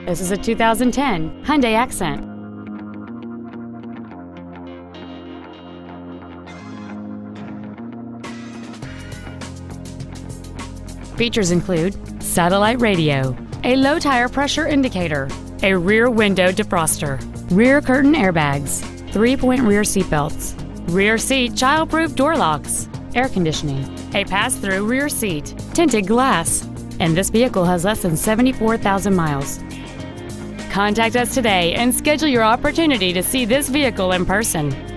This is a 2010 Hyundai Accent. Features include satellite radio, a low tire pressure indicator, a rear window defroster, rear curtain airbags, 3-point rear seat belts, rear seat child-proof door locks, air conditioning, a pass-through rear seat, tinted glass, and this vehicle has less than 74,000 miles. Contact us today and schedule your opportunity to see this vehicle in person.